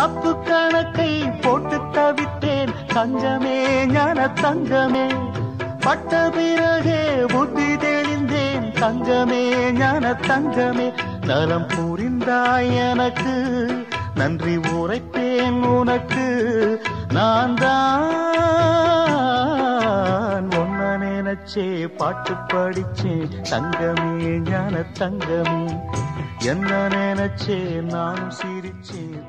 தப்பு கணக்கை போட்டு தவித்தேன் தங்கமே ஞான தங்கமே. பட்ட பிறகே புத்தி தெளிந்தேன் தங்கமே ஞான தங்கமே. நலம் புரிந்தாய் எனக்கு நன்றி உரைப்பேன் உனக்கு. நான் தான் ஒன்ன நினைச்சே பாட்டு படிச்சேன் தங்கமே ஞான தங்கமே. என்ன நினைச்சே நானும் சிரிச்சேன்.